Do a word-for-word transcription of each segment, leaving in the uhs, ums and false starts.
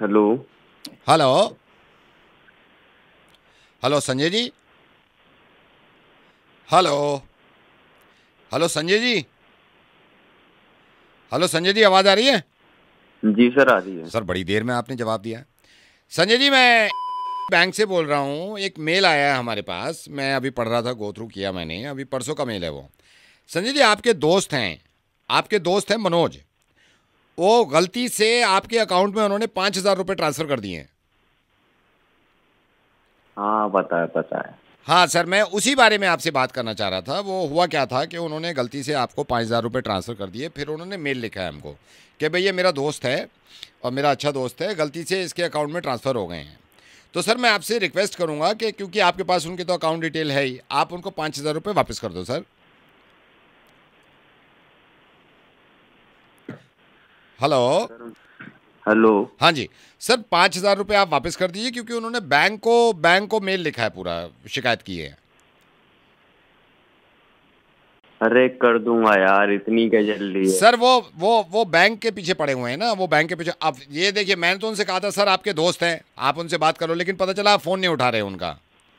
Hello. Hello hello Sanjay ji. Hello hello Sanjay ji. Hello Sanjay ji, आवाज़ आ रही है? जी सर, आ रही है। सर बड़ी देर में आपने जवाब दिया। संजय जी, मैं बैंक से बोल रहा हूँ। एक मेल आया है हमारे पास, मैं अभी पढ़ रहा था, गो थ्रू किया मैंने, अभी परसों का मेल है वो। संजय जी, आपके दोस्त हैं, आपके दोस्त हैं मनोज, वो गलती से आपके अकाउंट में उन्होंने पाँच हज़ार रुपये ट्रांसफ़र कर दिए हैं। हाँ, पता है पता है। हाँ सर, मैं उसी बारे में आपसे बात करना चाह रहा था। वो हुआ क्या था कि उन्होंने गलती से आपको पाँच हज़ार रुपये ट्रांसफ़र कर दिए, फिर उन्होंने मेल लिखा है हमको कि भई ये मेरा दोस्त है और मेरा अच्छा दोस्त है, गलती से इसके अकाउंट में ट्रांसफ़र हो गए हैं। तो सर मैं आपसे रिक्वेस्ट करूँगा कि क्योंकि आपके पास उनके तो अकाउंट डिटेल है ही, आप उनको पाँच हज़ार रुपये वापस कर दो सर। हेलो। हेलो। हाँ जी सर, पाँच हज़ार रुपये आप वापस कर दीजिए, क्योंकि उन्होंने बैंक को बैंक को मेल लिखा है, पूरा शिकायत की है। अरे कर दूंगा यार, इतनी क्या जल्दी है। सर वो वो वो बैंक के पीछे पड़े हुए हैं ना, वो बैंक के पीछे। अब ये देखिए, मैंने तो उनसे कहा था सर आपके दोस्त हैं, आप उनसे बात करो, लेकिन पता चला आप फ़ोन नहीं उठा रहे उनका।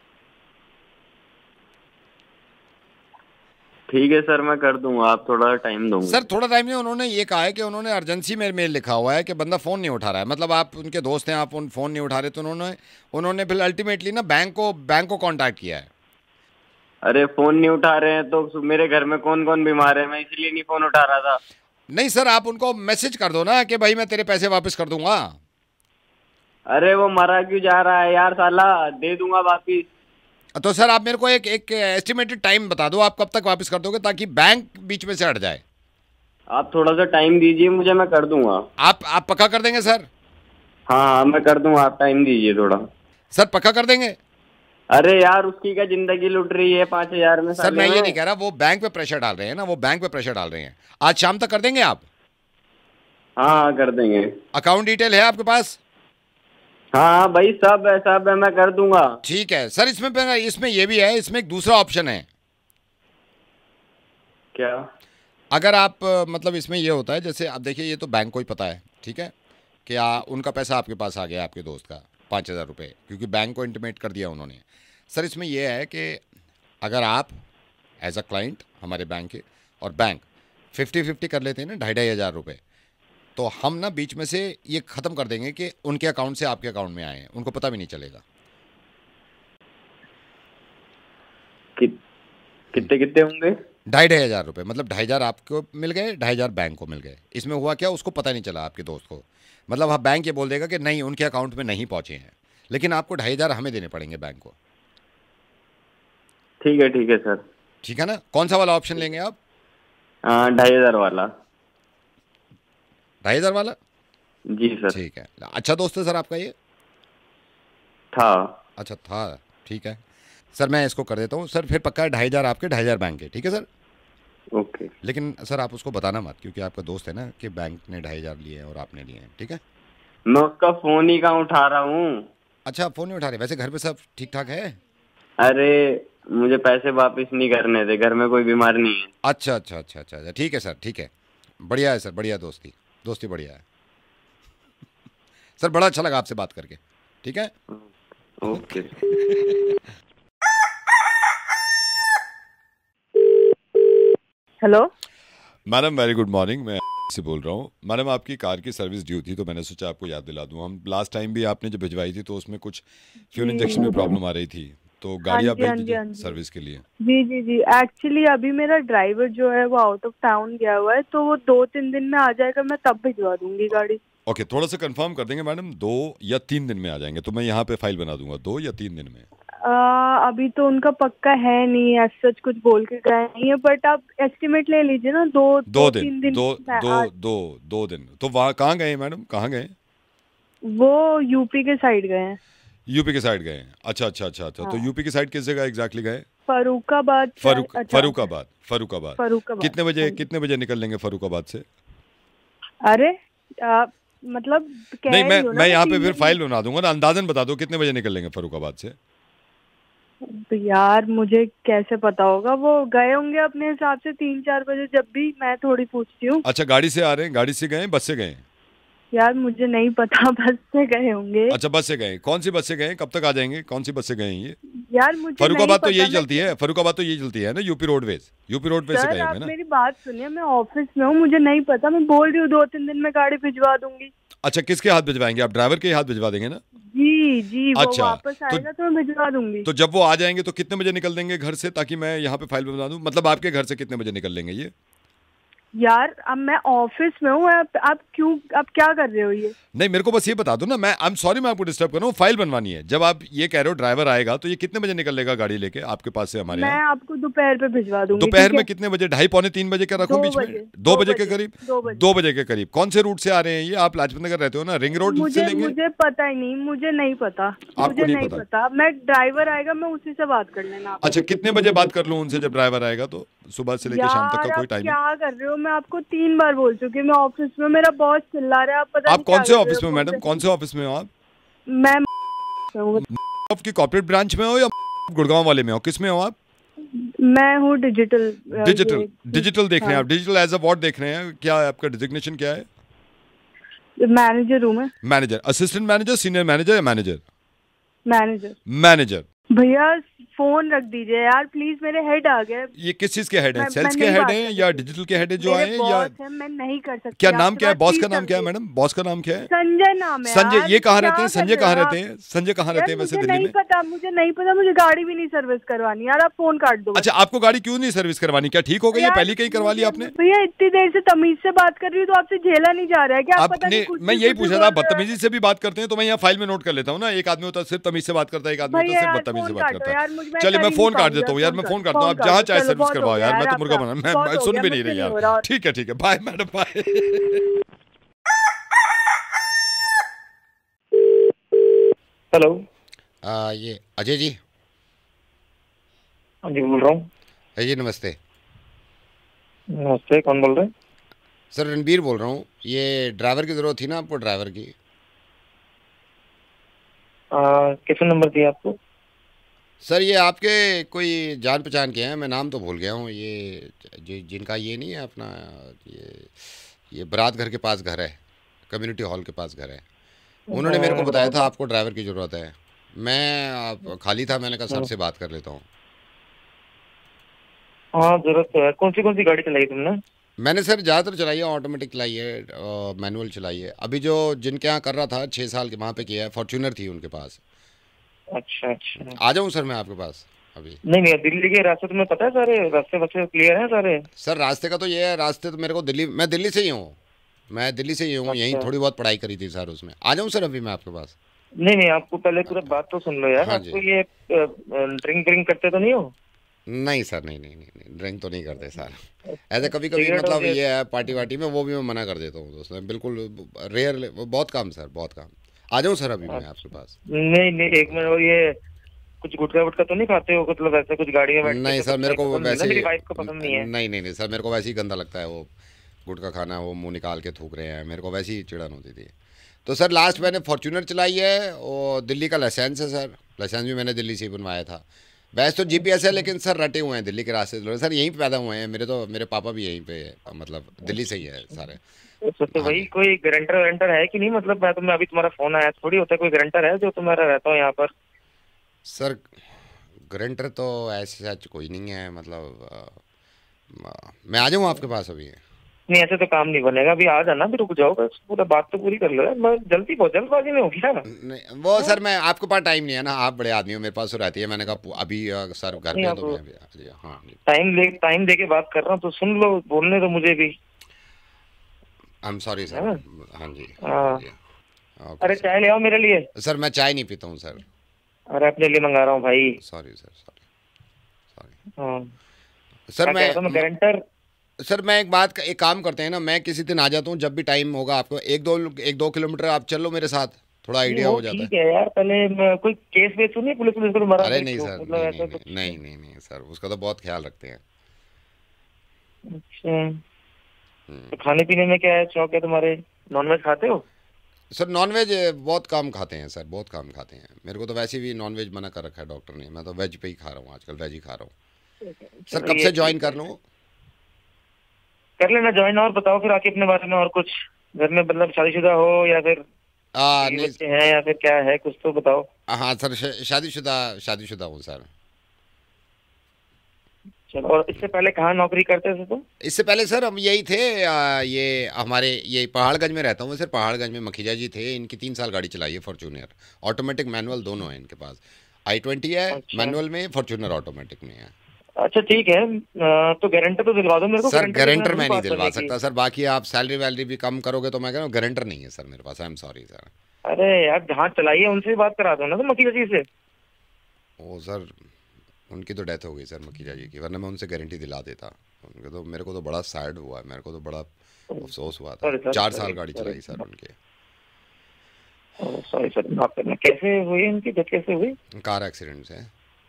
ठीक है सर, मैं कर दूंगा, आप थोड़ा टाइम दोगे? सर थोड़ा टाइम नहीं, उन्होंने ये कहा है कि उन्होंने अर्जेंसी में मेल लिखा हुआ है कि बंदा फ़ोन नहीं उठा रहा है। मतलब आप उनके दोस्त हैं, आप उन फ़ोन नहीं उठा रहे, तो उन्होंने उन्होंने फिर अल्टीमेटली ना बैंक को बैंक को कॉन्टैक्ट किया है। अरे फोन नहीं उठा रहे हैं तो मेरे घर में कौन कौन बीमार है, मैं इसलिए नहीं फोन उठा रहा था। नहीं सर, आप उनको मैसेज कर दो ना कि भाई मैं तेरे पैसे वापस कर दूंगा। अरे वो मरा क्यों जा रहा है यार, साला दे दूंगा वापिस। तो सर आप मेरे को एक एक एस्टिमेटेड टाइम बता दो, आप कब तक वापस कर दोगे, ताकि बैंक बीच में से हट जाए। आप थोड़ा सा टाइम दीजिए मुझे, मैं कर दूंगा। आप आप पक्का कर देंगे सर? हाँ हाँ, मैं कर दूंगा, आप टाइम दीजिए थोड़ा। सर पक्का कर देंगे? अरे यार, उसकी क्या जिंदगी लुट रही है पांच हजार में सर मैं साले ये नहीं में। कह रहा, वो बैंक पे प्रेशर डाल रहे हैं ना, वो बैंक पे प्रेशर डाल रहे हैं। आज शाम तक कर देंगे आप? हाँ हाँ, कर देंगे। अकाउंट डिटेल है आपके पास? हाँ हाँ भाई, सब है सब है, मैं कर दूंगा। ठीक है सर। इसमें इसमें ये भी है, इसमें एक दूसरा ऑप्शन है। क्या? अगर आप अ, मतलब इसमें ये होता है, जैसे आप देखिए, ये तो बैंक को ही पता है, ठीक है, कि आ, उनका पैसा आपके पास आ गया, आपके दोस्त का पाँच हज़ार रुपये, क्योंकि बैंक को इंटीमेट कर दिया उन्होंने। सर इसमें यह है कि अगर आप एज अ क्लाइंट हमारे बैंक के, और बैंक फिफ्टी फिफ्टी कर लेते हैं ना, ढाई ढाई हज़ार रुपये, तो हम ना बीच में से ये ख़त्म कर देंगे कि उनके अकाउंट से आपके अकाउंट में आए हैं, उनको पता भी नहीं चलेगा। कि, कितने कितने होंगे? ढाई ढाई हज़ार रुपये, मतलब ढाई हज़ार आपको मिल गए, ढाई हज़ार बैंक को मिल गए। इसमें हुआ क्या, उसको पता नहीं चला आपके दोस्त को। मतलब हाँ, बैंक ये बोल देगा कि नहीं, उनके अकाउंट में नहीं पहुँचे हैं, लेकिन आपको ढाई हज़ार हमें देने पड़ेंगे बैंक को। ठीक है ठीक है सर। ठीक है ना? कौन सा वाला ऑप्शन लेंगे आप? हाँ, ढाई हजार वाला। ढाई हज़ार वाला? जी सर। ठीक है। अच्छा दोस्त है सर आपका ये? था। अच्छा था। ठीक है सर, मैं इसको कर देता हूँ सर। फिर पक्का है, ढाई हज़ार आपके, ढाई हज़ार बैंक के, ठीक है सर? ओके। लेकिन सर आप उसको बताना मत, क्योंकि आपका दोस्त है ना, कि बैंक ने ढाई हज़ार लिए हैं और आपने लिए हैं, ठीक है? मैं उसका फोन ही कहाँ उठा रहा हूँ। अच्छा, आप फ़ोन नहीं उठा रहे? वैसे घर पे सब ठीक ठाक है? अरे मुझे पैसे वापस नहीं करने थे, घर में कोई बीमार नहीं है। अच्छा अच्छा अच्छा अच्छा अच्छा, ठीक है सर, ठीक है। बढ़िया है सर, बढ़िया। दोस्ती दोस्ती बढ़िया है सर। बड़ा अच्छा लगा आपसे बात करके, ठीक है? Okay. Hello madam, very good morning. मैं से बोल रहा हूँ मैडम, आपकी कार की सर्विस ड्यू थी, तो मैंने सोचा आपको याद दिला दूँ। हम लास्ट टाइम भी आपने जब भिजवाई थी तो उसमें कुछ फ्यूल इंजेक्शन में जी प्रॉब्लम आ रही थी, तो हाँ गाड़ी आप जी भेज हाँ जी दीजिए हाँ जी सर्विस के लिए। जी जी जी एक्चुअली अभी मेरा ड्राइवर जो है वो आउट ऑफ टाउन गया हुआ है, तो वो दो तीन दिन में आ जाएगा, मैं तब भिजवा दूंगी गाड़ी। ओके, थोड़ा सा कंफर्म कर देंगे मैडम, दो या तीन दिन में आ जाएंगे, तो मैं यहाँ पे फाइल बना दूंगा, दो या तीन दिन में। आ, अभी तो उनका पक्का है नहीं, ऐसा सच कुछ बोल के गए नहीं है, बट आप एस्टिमेट ले लीजिए ना, दो दो दो दिन तीन दिन दो में दो आ, दो दो दिन तो वहाँ कहाँ गए मैडम, कहाँ गए? वो यूपी के साइड गए हैं। यूपी के साइड गए हैं? अच्छा अच्छा अच्छा अच्छा, तो हाँ, यूपी की साइड किस जगह एग्जैक्टली गए? फरुखाबाद शायद। फरुख अच्छा अच्छा, फरुखाबाद फरुखाबाद। फरुखाबाद, कितने बजे हाँ जी। कितने बजे निकल लेंगे फरुखाबाद से? अरे आ, मतलब नहीं, कह मैं रही हूँ ना मैं मैं यहाँ पे तीन फिर दिन में। फाइल बना दूंगा ना, अंदाजन बता दो कितने बजे निकल लेंगे फरुखाबाद से। तो यार मुझे कैसे पता होगा, वो गए होंगे अपने हिसाब से तीन चार बजे, जब भी मैं थोड़ी पूछती हूँ। अच्छा, गाड़ी से आ रहे हैं? गाड़ी से गए हैं, बस से गए हैं? यार मुझे नहीं पता, बस से गए होंगे। अच्छा बस से गए, कौन सी बस से गए, कब तक आ जाएंगे, कौन सी बस से गए ये? यार मुझे फरुखाबाद तो नहीं यही पता, चलती है, फरुखाबाद तो यही चलती है ना, यूपी रोडवेज, यूपी रोडवेज से सर गए आप होंगे ना। मेरी बात सुनिए, मैं ऑफिस में हूँ, मुझे नहीं पता, मैं बोल रही हूँ दो तीन दिन में गाड़ी भिजवा दूंगी। अच्छा किसके हाथ भिजवाएंगे आप, ड्राइवर के हाथ भिजवा देंगे ना? जी जी, वो अच्छा, वापस तो, आएगा तो मैं भिजवा दूंगी। तो जब वो आ जाएंगे तो कितने बजे निकल देंगे घर से, ताकि मैं यहाँ पे फाइल बना दूं? मतलब आपके घर से कितने बजे निकल लेंगे ये? यार अब मैं ऑफिस में हूँ, आप, आप क्यों, आप क्या कर रहे हो ये? नहीं मेरे को बस ये बता दो ना, मैं आई एम सॉरी मैं आपको डिस्टर्ब कर रहा हूँ, फाइल बनवानी है। जब आप ये कह रहे हो ड्राइवर आएगा तो ये कितने बजे निकल लेगा गाड़ी लेके आपके पास से हमारे मैं यहाँ? आपको दोपहर पे भिजवा दूंगी। दोपहर ठीक है? में कितने बजे, ढाई पौने तीन बजे का रखूं दो बीच में? बजे, दो दो बजे के बजे, करीब? दो बजे। दो बजे के करीब। कौन से रूट से आ रहे हैं ये? आप लाजपत नगर रहते हो ना, रिंग रोड से मुझे लेंगे? मुझे पता ही नहीं, मुझे नहीं पता, आपको मुझे नहीं नहीं पता? पता। मैं ड्राइवर आएगा, मैं उसी से बात कर लेना। अच्छा कितने बजे बात कर लूं उनसे जब ड्राइवर आएगा? तो सुबह से लेकर शाम तक यार का कोई आप टाइम है? क्या कर रहे हो? मैं आपको तीन बार बोल चुकी हूँ, मैं ऑफिस में, मेरा बॉस चिल्ला रहा है, आप पता आप नहीं कौन क्या से कर रहे ऑफिस हो में मैडम, फोन कौन से ऑफिस में हो आप? पे। मैं हूँ। आपकी कॉर्पोरेट ब्रांच में हो या गुड़गांव वाले में हो, किस में हो आप? मैं हूँ डिजिटल। डिजिटल, डिजिटल देख रहे हैं हाँ। आप? डिजिटल एज अ व्हाट देख रहे हैं? क्या है आपका डिजिग्नेशन, क्या है? मैनेजर हूँ मैं। Manager, assistant manager, senior manager या मैनेजर? मैनेजर। मैनेजर। भैया फोन रख दीजिए यार प्लीज, मेरे हेड आ गए। ये किस चीज के हेड हैं? मैं- सेल्स मैं के नहीं हेड बात हैं कर या सकती। डिजिटल के हेड हैं जो मेरे आए हैं, या बॉस है, मैं नहीं कर सकती। क्या नाम आपसे क्या है बात बॉस का? please नाम क्या है समझिए। मैडम, बॉस का नाम क्या है? संजय नाम है संजय। यार, ये कहाँ क्या रहते हैं कर संजय? रहे कहाँ हो रहते आप? हैं संजय? कहाँ यार रहते हैं वैसे मुझे दिल्ली नहीं में? पता, मुझे नहीं पता, मुझे गाड़ी भी नहीं सर्विस करवानी। यार आप फोन काट दो। अच्छा आपको गाड़ी क्यों नहीं सर्विस करवानी, क्या ठीक हो गई है? यार, पहले कहीं करवा ली मुझे- आपने? भैया इतनी देर से तमीज से बात कर रही हूँ तो आपसे झेला नहीं जा रहा है क्या? आप पता आपने, नहीं कुछ मैं भी यही कुछ पूछ भी रहा था, बोल रहे हो। बदतमीजी से भी बात करते हैं तो मैं यहाँ फाइल में नोट कर लेता हूँ ना। एक आदमी होता है सिर्फ तमीज से बात करता है, एक आदमी होता है भैया सिर्फ यार बदतमीजी से फोन बात काटो करता यार, है। मुझे मैं चलिए कर मैं ही फोन नहीं काट पाऊंगी देता हूँ यार, मैं फोन करता हूँ, आप फोन जहाँ काटो, चाहे चलो, सर्विस बहुत हो करवाओ गया यार, मैं तो आप- मुर्गा बना, मैं बहुत मैं हो सुन गया, भी नहीं मुझसे रही हो यार। रहा और- ठीक है ठीक है, बाय मैडम, बाय। हेलो। आ, ये अजय जी? हाँ जी बोल रहा हूँ। जी नमस्ते। नमस्ते, कौन बोल रहे हैं? सर रणबीर बोल रहा हूँ। ये ड्राइवर की ज़रूरत थी ना आपको, ड्राइवर की? किसने नंबर दिया आपको? सर ये आपके कोई जान पहचान के हैं, मैं नाम तो भूल गया हूँ। ये जो जिनका ये नहीं है अपना, ये ये बारात घर के पास घर है, कम्युनिटी हॉल के पास घर है, उन्होंने मेरे को बताया था आपको ड्राइवर की ज़रूरत है। मैं आप खाली था, मैंने कहा सर से बात कर लेता हूँ। हाँ जरूरत तो है। कौन सी कौन सी गाड़ी चलाई तुमने? मैंने सर ज़्यादातर चलाई है, ऑटोमेटिक चलाई है, मैनुअल चलाई है। अभी जो जिनके यहाँ कर रहा था छः साल के वहाँ पे किया है, फॉर्च्यूनर थी उनके पास। अच्छा अच्छा। आ जाऊँ सर मैं आपके पास अभी? नहीं नहीं, दिल्ली के रास्ते तुम्हें पता है सारे? रास्ते बच्चे क्लियर हैं सारे? सर रास्ते का तो ये है, रास्ते तो मेरे को दिल्ली, मैं दिल्ली से ही हूँ, मैं दिल्ली से ही हूँ, यहीं अच्छा। थोड़ी बहुत पढ़ाई करी थी सर उसमें। आ जाऊँ सर अभी मैं आपके पास? नहीं नहीं, आपको पहले पूरा बात तो सुन लो यार। हाँ जी। आपको ये ड्रिंक ड्रिंक करते तो नहीं हो? नहीं सर, नहीं नहीं नहीं, नहीं ड्रिंक तो नहीं करते सर। ऐसे कभी कभी सिगरेट मतलब वगैरह- ये है पार्टी वार्टी में, वो भी मैं मना कर देता हूँ दोस्तों, बिल्कुल रेयर, बहुत कम सर, बहुत कम। आ जाऊँ सर अभी मैं आपके पास? नहीं नहीं, एक मिनट। और ये कुछ गुटखा वुटखा तो नहीं खाते हो? मतलब ऐसे कुछ गाड़ी में बैठ के नहीं तो सर मेरे को पसंद नहीं है ना, वैसे, मेरी वाइफ को पसंद नहीं है। नहीं नहीं नहीं सर, मेरे को वैसे ही गंदा लगता है वो गुटखा खाना, वो मुंह निकाल के थूक रहे हैं, मेरे को वैसे ही चिड़न होती थी। तो सर लास्ट मैंने फॉर्च्यूनर चलाई है, और दिल्ली का लाइसेंस है सर, लाइसेंस भी मैंने दिल्ली से ही बनवाया था। वैसे तो जीपीएस है, लेकिन सर रटे हुए हैं दिल्ली के रास्ते सर, यहीं पे पैदा हुए हैं मेरे, तो मेरे पापा भी यहीं पे मतलब दिल्ली से ही है सारे। तो, तो वही कोई गारंटर वारंटर है कि नहीं? मतलब मैं तुम्हें अभी तुम्हारा फोन आया थोड़ी होता है, कोई गारंटर है जो तुम्हारा रहता हो यहाँ पर? सर गारंटर तो ऐसे सच कोई नहीं है, मतलब आ, मैं आ जाऊँ आपके पास अभी? नहीं ऐसे तो काम नहीं बनेगा। अभी आ जाना, फिर रुक जाओ, बस पूरा बात तो पूरी कर लो यार। मैं जल्दी बहुत जल्दबाजी में हो गया। नहीं वो सर, मैं आपके पास टाइम नहीं है ना, आप बड़े आदमी हो, मेरे पास तो रहती है। मैंने कहा अभी आ, सर घर पे, तो मैं अभी जी हाँ जी। टाइम ले टाइम दे के बात कर रहा हूँ तो सुन लो, बोलने दो मुझे भी। I am sorry sir. हाँ जी। हाँ। ओके अरे सर। चाय ले आओ मेरे लिए। सर मैं चाय नहीं पीता हूँ सर। अरे अपने लिए मंगा रहा हूँ भाई। सॉरी सर, सॉरी सॉरी हाँ। सर। क्या कह रहा था मैं, गारंटर? सर मैं एक बात, एक काम करते हैं ना, मैं किसी दिन आ जाता हूँ जब भी टाइम होगा आपको, एक दो एक दो किलोमीटर आप चलो मेरे साथ, थोड़ा आइडिया हो जाता है। ठीक है यार, पहले मैं कोई केस वेस तो नहीं पुलिस पुलिस को मारा? अरे नहीं सर, मतलब नहीं ऐसा नहीं, कुछ? नहीं नहीं नहीं सर, उसका तो बहुत ख्याल रखते हैं। अच्छा, तो खाने पीने में क्या है, शौक है तुम्हारे? नॉनवेज खाते हो? सर नॉनवेज बहुत कम खाते हैं सर, बहुत कम खाते हैं। मेरे को तो वैसे भी नॉनवेज मना कर रखा है डॉक्टर ने, मैं तो वेज पे ही खा रहा हूँ आजकल, वेज ही खा रहा हूँ। सर कब से ज्वाइन कर लूँ? कर लेना ज्वाइन। और बताओ फिर आके अपने बारे में और कुछ। घर में मतलब शादीशुदा हो या फिर आ, बीवी नहीं बच्चे हैं या फिर क्या है, कुछ तो बताओ। हाँ सर, श- शादीशुदा शादीशुदा हूँ सर। चलो, और इससे पहले कहाँ नौकरी करते थे तुम? इससे पहले सर हम यही थे, आ, ये हमारे ये पहाड़गंज में रहता हूँ मैं सर। पहाड़गंज में मखीजा जी थे, इनकी तीन साल गाड़ी चलाई है फॉर्च्यूनर, ऑटोमेटिक मैनुअल दोनों है इनके पास। आई ट्वेंटी है अच्छा मैनुअल में, फॉर्च्यूनर ऑटोमेटिक में है। अच्छा, ठीक है। अ, तो गारंटर तो दिलवा दो मेरे को। सर गारंटर कितना गारंटर है मैं तुमके नहीं पास दिलवा करने की? सकता सर, बाकी आप सैलरी वैलरी भी कम करोगे तो मैं कह रहा हूँ गारंटर नहीं है सर मेरे पास। I am sorry sir. अरे यार, जहाँ चलाइए उनसे ही बात करा दो ना तुम, मकीजा जी से। ओ सर, उनकी तो डेथ हो गई सर मखीजा जी की, वरना मैं उनसे गारंटी दिला देता उनके। तो मेरे को तो बड़ा सैड हुआ, मेरे को तो बड़ा अफसोस हुआ था। सॉरी सर, चार साल सॉरी गाड़ी सॉरी चलाई सर उनके। सॉरी सर, माफ करना। कैसे हुई इनकी डेथ, कैसे हुई? कार एक्सीडेंट से।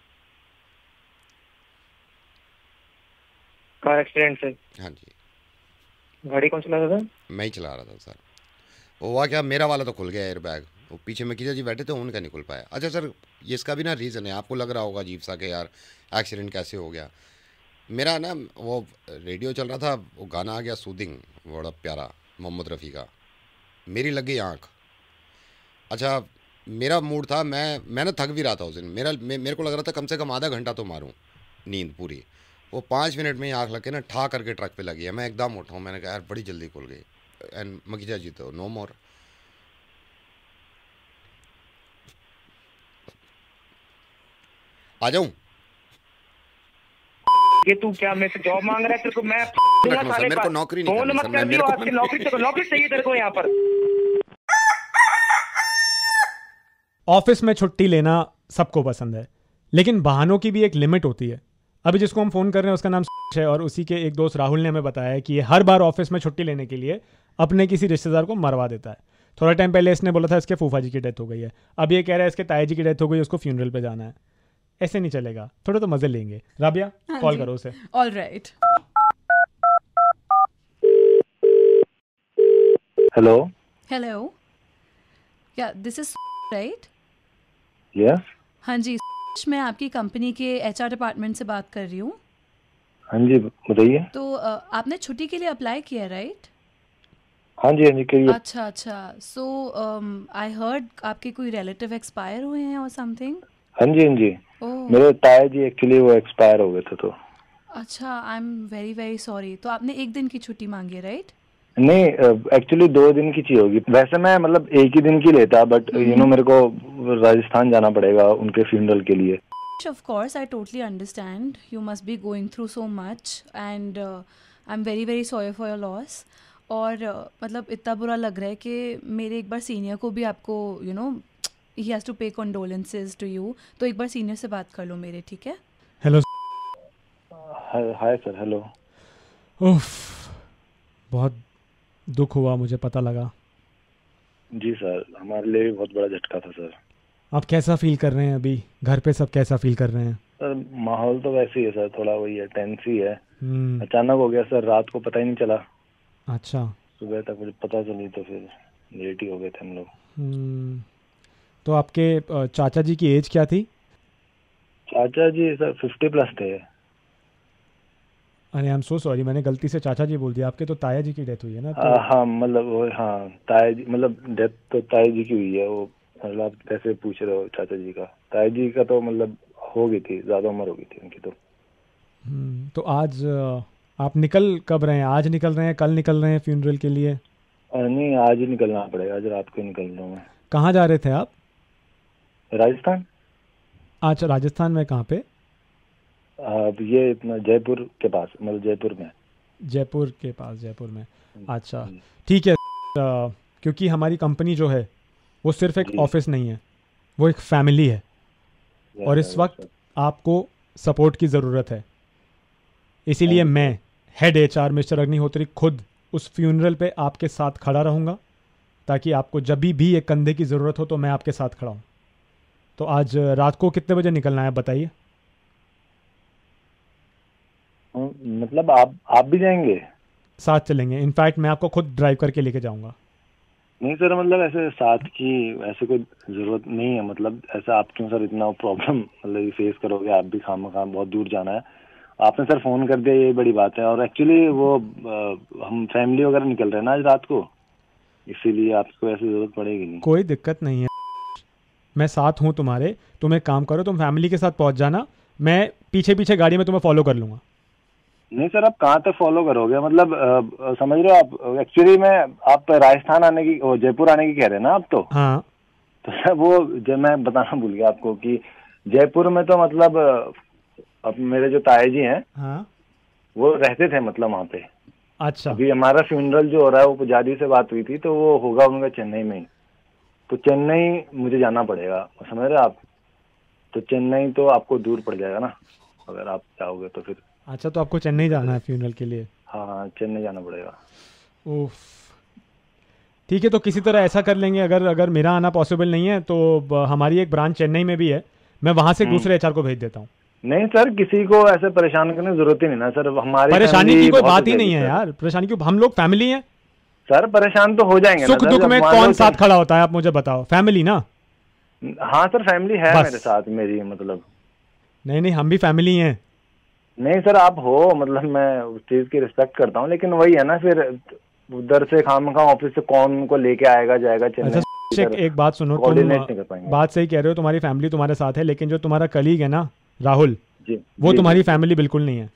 कार एक्सीडेंट से? हाँ जी। गाड़ी कौन चला रहा था? मैं ही चला रहा था सर। वो हुआ क्या, मेरा वाला तो खुल गया एयर बैग, वो पीछे मकीजा जी बैठे थे उनका नहीं खुल पाया। अच्छा सर, ये इसका भी ना रीज़न है, आपको लग रहा होगा अजीब सा कि यार एक्सीडेंट कैसे हो गया। मेरा ना वो रेडियो चल रहा था, वो गाना आ गया सूदिंग, बड़ा प्यारा, मोहम्मद रफ़ी का, मेरी लग गई आँख। अच्छा, मेरा मूड था, मैं मैं ना थक भी रहा था उस दिन। मेरा मे, मेरे को लग रहा था कम से कम आधा घंटा तो मारूं नींद पूरी। वो पाँच मिनट में ही आँख लग के ना ठा करके ट्रक पे लगी है। मैं एकदम उठाऊँ, मैंने कहा यार बड़ी जल्दी खुल गई। एंड मकीजा जी तो नो मोर। आ जाऊं? ये तू क्या मेरे से जॉब मांग रहा है? तेरे को मैं रखना सर, मेरे को नौकरी नहीं फोन करनी मत सर। कर मैं दियो मेरे को आपकी नौकरी से, नौकरी चाहिए तेरे को यहाँ पर। ऑफिस में छुट्टी लेना सबको पसंद है, लेकिन बहानों की भी एक लिमिट होती है। अभी जिसको हम फ़ोन कर रहे हैं उसका नाम है, और उसी के एक दोस्त राहुल ने हमें बताया है कि ये हर बार ऑफिस में छुट्टी लेने के लिए अपने किसी रिश्तेदार को मरवा देता है। थोड़ा टाइम पहले इसने बोला था इसके फूफा जी की डेथ हो गई है, अब ये कह रहा है इसके ताया जी की डेथ हो गई, उसको फ्यूनरल पे जाना है। ऐसे नहीं चलेगा, थोड़ा तो मजे लेंगे। राबिया, कॉल करो उसे। All right. Hello hello, yeah this is right? Yes. हाँ जी, मैं आपकी कंपनी के एचआर डिपार्टमेंट से बात कर रही हूँ। हाँ जी बताइए। तो अ, आपने छुट्टी के लिए अप्लाई किया राइट? हाँ जी हाँ जी करिए। अच्छा अच्छा, सो आई हर्ड आपके कोई रिलेटिव एक्सपायर हुए हैं और समथिंग। हाँ जी हाँ जी, ओह मेरे ताया जी एक्चुअली वो एक्सपायर हो गए थे तो। अच्छा, I am very very sorry. तो आपने एक दिन की छुट्टी मांगी है राइट? नहीं, एक्चुअली दो दिन की चाहिए होगी। वैसे मैं मतलब एक ही दिन की लेता, बट यू नो मेरे को राजस्थान जाना पड़ेगा उनके फ्यूनरल के लिए। Of course, I totally understand. You must be going through so much, and uh, I'm very very sorry for your loss. और uh, मतलब इतना बुरा लग रहा है कि मेरे एक बार सीनियर को भी आपको you know he has to pay condolences to you. तो एक बार सीनियर से बात कर लो मेरे, ठीक है? हेलो। Hi sir. हेलो। उफ, बहुत दुख हुआ, मुझे पता लगा। जी सर, हमारे लिए भी बहुत बड़ा झटका था सर। आप कैसा फील कर रहे हैं अभी? घर पे सब कैसा फील कर रहे हैं? सर माहौल तो वैसे ही है सर, थोड़ा वही है, टेंस ही है। हम्म, अचानक हो गया सर, रात को पता ही नहीं चला, अच्छा। सुबह तक मुझे पता चली तो फिर लेट ही हो गए थे हम लोग। हम्म, तो आपके अ, चाचा जी की एज क्या थी? चाचा जी सर फिफ्टी प्लस थे। अरे आई एम सो सॉरी, मैंने गलती से चाचा जी बोल दिया। आपके तो ताया जी की डेथ हुई है ना? तो हाँ हाँ, मतलब वो हाँ ताया जी, मतलब डेथ तो ताया जी की हुई है। वो मतलब आप कैसे पूछ रहे हो चाचा जी का? ताया जी का तो मतलब हो गई थी, ज्यादा उम्र हो गई थी उनकी तो। हम्म, तो आज अ, आप निकल कब रहे हैं? आज निकल रहे हैं, कल निकल रहे हैं फ्यूनरल के लिए? अ, नहीं, आज ही निकलना पड़ेगा, आज रात को ही निकल रहा हूँ मैं। कहाँ जा रहे थे आप? राजस्थान। आज राजस्थान में कहाँ पे? अब ये इतना जयपुर के पास, मतलब जयपुर में। जयपुर के पास, जयपुर में। अच्छा ठीक है। अ, क्योंकि हमारी कंपनी जो है वो सिर्फ एक जी। ऑफिस नहीं है, वो एक फैमिली है, और इस वक्त आपको सपोर्ट की ज़रूरत है। इसीलिए हाँ जी। मैं हेड एचआर मिस्टर अग्निहोत्री खुद उस फ्यूनरल पे आपके साथ खड़ा रहूँगा, ताकि आपको जब भी भी एक कंधे की ज़रूरत हो तो मैं आपके साथ खड़ा हूँ। तो आज रात को कितने बजे निकलना है बताइए? हाँ, मतलब आप आप भी जाएंगे? साथ चलेंगे, इनफैक्ट मैं आपको खुद ड्राइव करके लेके जाऊँगा। नहीं सर, मतलब ऐसे साथ की ऐसे कोई जरूरत नहीं है। मतलब ऐसा आप क्यों सर इतना प्रॉब्लम मतलब फेस करोगे? आप भी खाम खाम बहुत दूर जाना है। आपने सर फोन कर दिया, ये बड़ी बात है। और एक्चुअली वो आ, हम फैमिली वगैरह निकल रहे हैं ना आज रात को। इसीलिए आपको ऐसी जरूरत पड़ेगी नहीं। कोई दिक्कत नहीं है, मैं साथ हूँ तुम्हारे। तुम एक काम करो, तुम फैमिली के साथ पहुँच जाना, मैं पीछे पीछे गाड़ी में तुम्हें फॉलो कर लूँगा। नहीं सर, आप कहाँ तक फॉलो करोगे? मतलब आ, समझ रहे हो आप? एक्चुअली में आप राजस्थान आने की, जयपुर आने की कह रहे हैं ना आप? तो हाँ, तो सर वो जब मैं बताना भूल गया आपको कि जयपुर में तो मतलब अब मेरे जो ताया जी हैं, हाँ, वो रहते थे मतलब वहाँ पे। अच्छा। अभी हमारा फ्यूनरल जो हो रहा है वो पुजारी से बात हुई थी, तो वो होगा उनका चेन्नई में ही। तो चेन्नई मुझे जाना पड़ेगा, समझ रहे आप? तो चेन्नई तो आपको दूर पड़ जाएगा ना अगर आप जाओगे तो फिर। अच्छा, तो आपको चेन्नई जाना है फ्यूनरल के लिए? हाँ, चेन्नई जाना पड़ेगा। उफ, ठीक है, तो किसी तरह ऐसा कर लेंगे, अगर अगर मेरा आना पॉसिबल नहीं है तो ब- हमारी एक ब्रांच चेन्नई में भी है, मैं वहाँ से दूसरे एचआर को भेज देता हूँ। नहीं सर, किसी को ऐसे परेशान करने की जरूरत ही नहीं ना सर। हमारी परेशानी family की कोई बहुत बात ही अच्छी नहीं है सर। यार, परेशानी क्यों? हम लोग फैमिली हैं। सर परेशान तो हो जाएंगे ना सुख सर, दुख जब में मान कौन लो साथ कि- खड़ा होता है, आप मुझे बताओ। फैमिली ना? हाँ सर, फैमिली है बस। मेरे साथ मेरी, मतलब। नहीं नहीं, हम भी फैमिली हैं। नहीं सर, आप हो, मतलब मैं उस चीज की रिस्पेक्ट करता हूँ, लेकिन वही है ना फिर उधर से खामखा ऑफिस से कौन उनको लेके आएगा जाएगा अच्छा, चेन्नई। एक, एक बात सुनो, तुम कोऑर्डिनेट नहीं कर पाएंगे। बात सही कह रहे हो, तुम्हारी फैमिली तुम्हारे साथ है, लेकिन जो तुम्हारा कलीग है ना राहुल, जी, वो जी, तुम्हारी जी। फैमिली बिल्कुल नहीं है।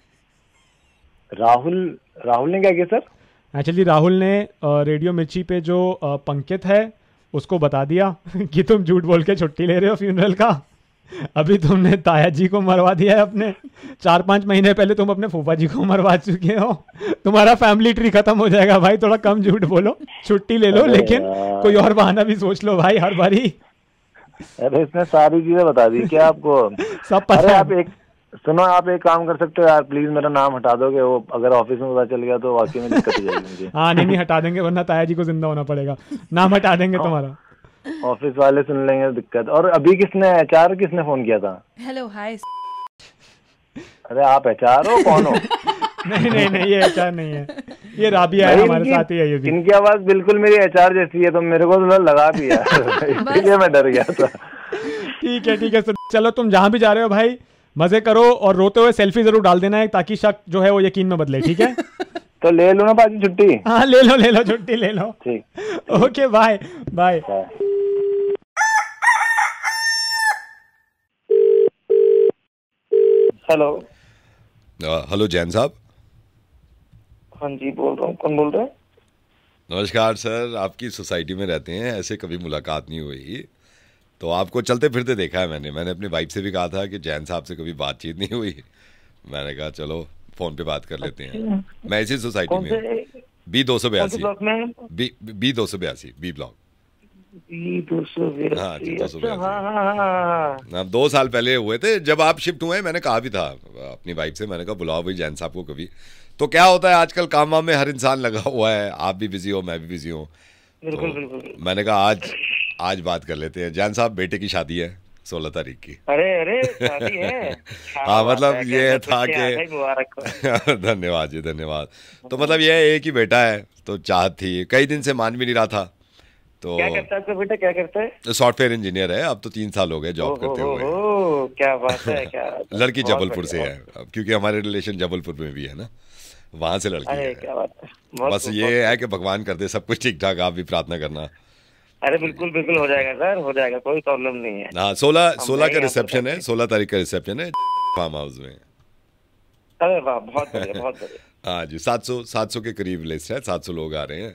राहुल राहुल ने क्या किया सर? एक्चुअली राहुल ने अ, रेडियो मिर्ची पे जो अ, पंकित है उसको बता दिया कि तुम झूठ बोल के छुट्टी ले रहे हो फ्यूनरल का। अभी तुमने ताया जी को मरवा दिया है अपने, चार पाँच महीने पहले तुम अपने फूफा जी को मरवा चुके हो। तुम्हारा फैमिली ट्री खत्म हो जाएगा भाई, थोड़ा कम झूठ बोलो, छुट्टी ले लो, अरे लेकिन यार। कोई और बहाना भी सोच लो भाई हर बारी। अरे इसने सारी चीजें बता दी क्या आपको? सब पता अरे है। आप एक सुनो, आप एक काम कर सकते हो यार, प्लीज मेरा नाम हटा दोगे? वो अगर ऑफिस में पता चल गया तो वाकई में दिक्कत हो जाएगी मुझे। हाँ नहीं नहीं, हटा देंगे, वरना ताया जी को जिंदा होना पड़ेगा। नाम हटा देंगे तुम्हारा। ऑफिस वाले सुन लेंगे दिक्कत। और अभी किसने एचआर किसने फोन किया था? Hello hi. अरे आप एचआर हो? कौन हो? नहीं नहीं नहीं, ये एचआर नहीं है, ये राबिया है, भाई हमारे इनकी- साथ ही है ये भी। इनकी आवाज बिल्कुल मेरी एचआर जैसी है, तो मेरे को तो लगा भी यार इसलिए मैं डर गया था। ठीक है ठीक है, तो चलो तुम जहां भी जा रहे हो भाई मजे करो, और रोते हुए सेल्फी जरूर डाल देना है, ताकि शक जो है वो यकीन में बदले। ठीक है? तो ले लो ना बाकी छुट्टी। हाँ ले लो ले लो, छुट्टी ले लो। ठीक, okay, bye bye. Bye. Hello. Hello Jain साहब। हाँ जी, बोल रहा हूँ। कौन बोल रहा है? नमस्कार सर, आपकी सोसाइटी में रहते हैं, ऐसे कभी मुलाकात नहीं हुई, तो आपको चलते फिरते देखा है मैंने मैंने अपनी वाइफ से भी कहा था कि जैन साहब से कभी बातचीत नहीं हुई। मैंने कहा चलो फोन पे बात कर लेते हैं। मैं इसी सोसाइटी कौन में से बी दो सौ कौन से बयासी ब्लॉक में? बी बी दो सौ बयासी बी ब्लॉक। बी दो सौ हाँ जी, दो सौ अच्छा, बयासी। हाँ हाँ हाँ हाँ, दो साल पहले हुए थे जब आप शिफ्ट हुए। मैंने कहा भी था अपनी वाइफ से, मैंने कहा बुलाओ भाई जैन साहब को कभी। तो क्या होता है आजकल काम वाम में हर इंसान लगा हुआ है, आप भी बिजी हो, मैं भी बिजी हूँ। बिल्कुल तो बिल्कुल। मैंने कहा आज आज बात कर लेते हैं। जैन साहब, बेटे की शादी है सोलह तारीख की। अरे अरे, शादी है? क्या हाँ, बात मतलब है, ये कैसे था बच्चे आ कि- गए, मुबारक हो। धन्यवाद जी, धन्यवाद। तो मतलब ये एक ही बेटा है, तो चाहत थी, कई दिन से मान भी नहीं रहा था। तो क्या करता है आपका बेटा, क्या करता है? सॉफ्टवेयर इंजीनियर है, अब तो तीन साल हो गए जॉब ओहो, करते हुए। ओहो, क्या बात है, क्या बात है। लड़की बहुत जबलपुर से बढ़िया, है, अब क्योंकि हमारे रिलेशन जबलपुर में भी है ना, वहां से लड़की अरे है। क्या बात है। बहुत बस खूब, ये बहुत है कि भगवान कर दे सब कुछ ठीक ठाक, आप भी प्रार्थना करना। खूब। अरे बिल्कुल बिल्कुल हो जाएगा सर, हो जाएगा, कोई प्रॉब्लम नहीं है। हाँ, सोलह हम सोलह का रहेंगे रिसेप्शन आपके है, साथ। सोलह तारीख का रिसेप्शन है फार्म हाउस में। अरे वाह, बहुत बढ़िया, बहुत बढ़िया। हाँ जी, सात सौ सात सौ के करीब लिस्ट है, सात सौ लोग आ रहे हैं।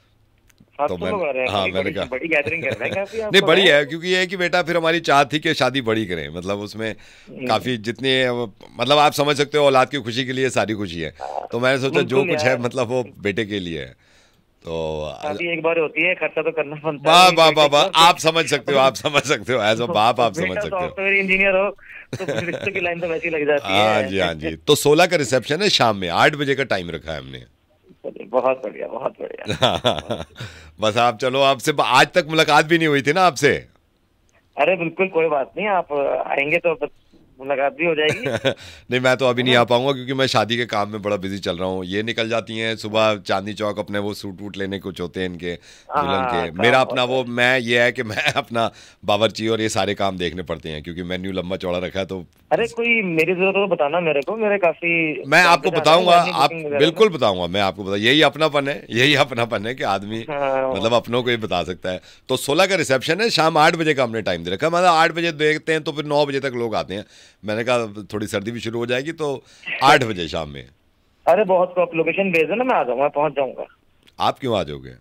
सात तो सौ लोग आ रहे हैं? हाँ, बड़ी- मैंने बड़ी- कहा बड़ी गैदरिंग कर रहे हैं काफी आप नहीं, तो बड़ी हैं। है, क्योंकि ये है कि बेटा फिर हमारी चाह थी कि शादी बड़ी करें, मतलब उसमें काफी जितनी मतलब आप समझ सकते हो, औलाद की खुशी के लिए सारी खुशी है। तो मैंने सोचा जो बिल्कुल कुछ है यार। मतलब वो बेटे के लिए है। तो शादी एक बार होती है, खर्चा तो करना बनता वाह है। वाह वाह वाह, आप समझ सकते हो, आप समझ सकते हो, एज अ बाप आप समझ सकते हो। सॉफ्टवेयर इंजीनियर हो तो कुछ रिश्तों की लाइन तो वैसी लग जाती है। हाँ जी, हाँ जी। तो सोलह का रिसेप्शन है, शाम में आठ बजे का टाइम रखा है हमने। चलिए, बहुत बढ़िया, बहुत बढ़िया। बस आप चलो, आपसे आज तक मुलाकात भी नहीं हुई थी ना आपसे। अरे बिल्कुल कोई बात नहीं, आप आएंगे तो बस मुलाकात भी हो जाएगी। नहीं, मैं तो अभी नहीं आ पाऊंगा क्योंकि मैं शादी के काम में बड़ा बिजी चल रहा हूँ। ये निकल जाती हैं सुबह चांदनी चौक, अपने वो सूट वूट लेने कुछ होते हैं इनके दुल्हन हाँ, के। काम मेरा अपना होता वो मैं ये है कि मैं अपना बावर्ची और ये सारे काम देखने पड़ते हैं, क्योंकि मेन्यू लंबा चौड़ा रखा है, तो अरे कोई मेरी जरूरत हो तो बताना मेरे को, मेरे काफी मैं आपको बताऊंगा, आप booking वगैरह बिल्कुल बताऊंगा, मैं आपको बता, यही अपनापन है, यही अपनापन है कि आदमी हाँ। मतलब अपनों को ही बता सकता है। तो सोलह का रिसेप्शन है, शाम आठ बजे का हमने टाइम दे रखा, मतलब आठ बजे देखते हैं तो फिर नौ बजे तक लोग आते हैं। मैंने कहा थोड़ी सर्दी भी शुरू हो जाएगी तो आठ बजे शाम में। अरे बहुत को, आप लोकेशन भेज देना, मैं आ जाऊंगा, पहुंच जाऊंगा। आप क्यों आ जाओगे?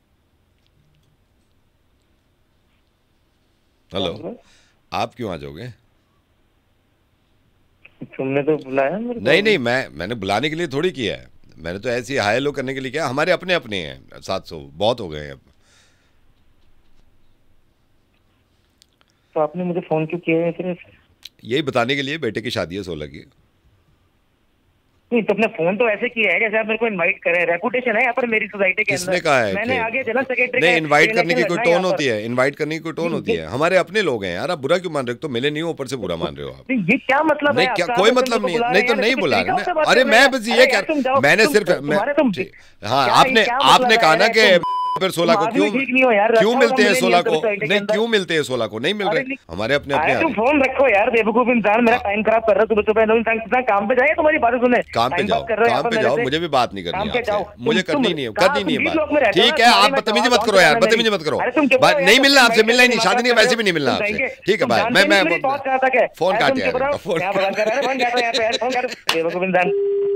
हेलो, आप क्यों आ जाओगे? तुमने तो बुलाया मेरे को। नहीं नहीं, मैं मैंने बुलाने के लिए थोड़ी किया है, मैंने तो ऐसे ही हाई लो करने के लिए किया। हमारे अपने अपने हैं, सात सौ बहुत हो गए हैं अब। तो आपने मुझे फोन क्यों किया है सिर्फ? यही बताने के लिए, बेटे की शादी है सोलह की। नहीं तो अपने फोन तो ऐसे किया है जैसे आप मेरे को इनवाइट करें, रेपुटेशन है यहाँ पर मेरी सोसाइटी के अंदर। किसने कहा है? मैंने आगे जनरल सेक्रेटरी नहीं, इनवाइट करने की कोई टोन होती है, इनवाइट करने की कोई टोन होती है। हमारे अपने लोग हैं यार, आप बुरा क्यों मान रहे हो? तो मिले नहीं हो, ऊपर से बुरा मान रहे हो आप। ये क्या मतलब नहीं, है? क्या कोई मतलब नहीं है। नहीं तो नहीं बुला रहे। अरे मैं बस ये कह, मैंने सिर्फ, हाँ आपने आपने कहा ना कि फिर सोलह को क्यों क्यों मिलते हैं सोलह को? नहीं क्यों मिलते हैं सोलह को? नहीं मिल रहे, हमारे अपने अपने। तुम फोन रखो यार, बेवकूफ इंसान, मेरा टाइम खराब कर रहा है सुबह सुबह। इंसान काम पे जाए, तुम्हारी बातें सुने। काम पे जाओ, काम पे जाओ, मुझे भी बात नहीं करनी है, मुझे करनी नहीं है, करनी नहीं है बात। ठीक है, आप बदतमीजी मत करो यार, बदतमीजी मत करो। नहीं मिलना आपसे, मिलना ही नहीं, शादी नहीं, वैसे भी नहीं मिलना आपसे। ठीक है भाई, मैं मैं फोन काटे, फोन काटे। बेवकूफ इंसान।